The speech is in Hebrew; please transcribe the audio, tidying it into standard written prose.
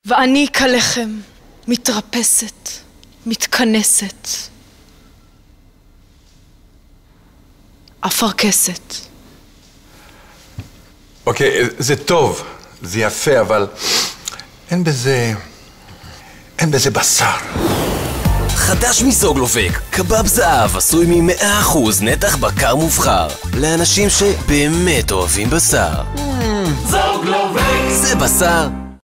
ואני כלחם, מתרפסת, מתכנסת, אפרכסת. אוקיי, זה טוב, זה יפה, אבל אין בזה בשר. חדש מסוגלובק, קבב זהב עשוי מ100% נתח בקר מובחר לאנשים שבאמת אוהבים בשר. סוגלובק זה בשר